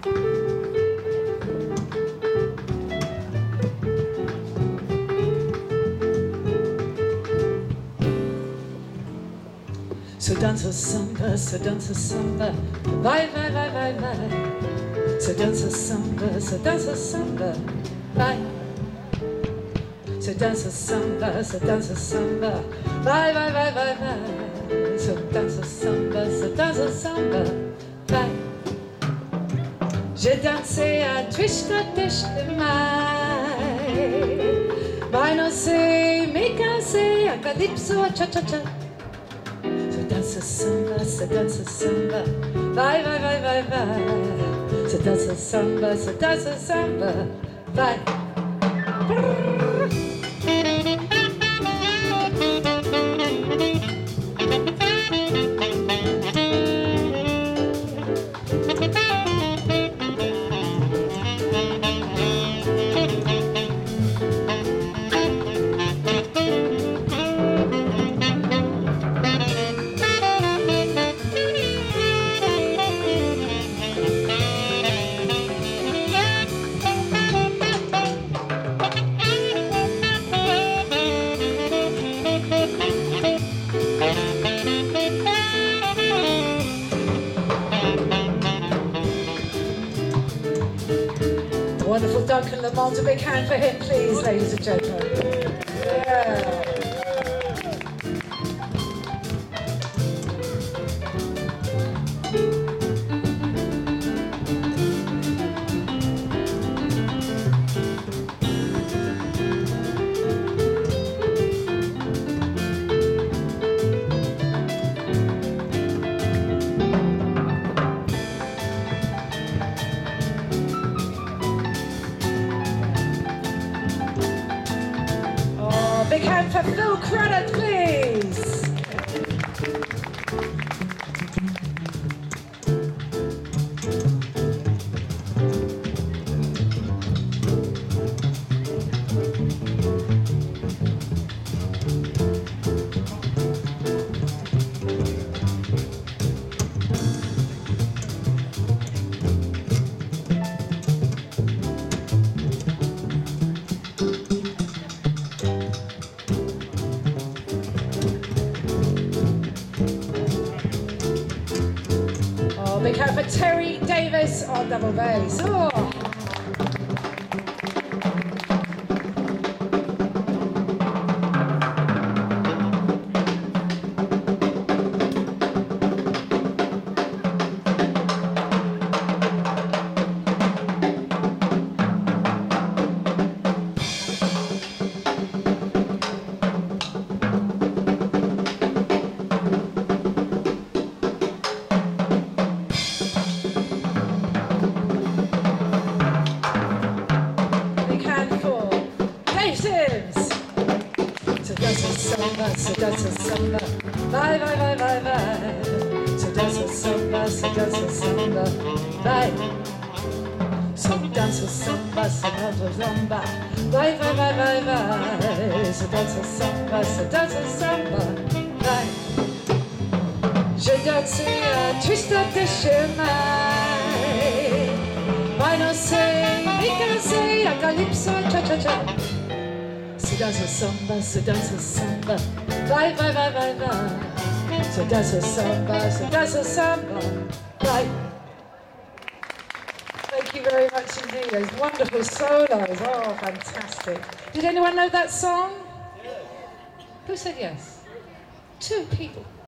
So danza samba, so danza samba, vai, vai, vai, vai, vai. So danza samba, so danza samba, vai. So danza samba, so danza samba, vai, vai, vai, vai, vai. So danza samba, vai. J'ai dansé à twista tishte mai. Vai no se, me cansei, a calypso, a cha-cha-cha. So danza samba, vai, vai, vai, vai, vai. So danza samba, vai. Wonderful Duncan Lamont, a big hand for him, please, ladies and gentlemen. Yeah. Big hand for Phil Craddock, please. Big hand for Terry Davis on double bass. Oh. So danza samba, vai, vai, vai, vai, vai. So danza samba, vai. So danza samba, vai, vai, vai, vai, vai. So danza samba, vai. J'ai dansé à twista de chemin. Vai no sei, mi cansei, a calypso, cha-cha-cha. So danza samba, vai, vai, vai, vai, vai. So danza samba, vai. Thank you very much indeed. Those wonderful solos. Oh, fantastic. Did anyone know that song? Who said yes? 2 people.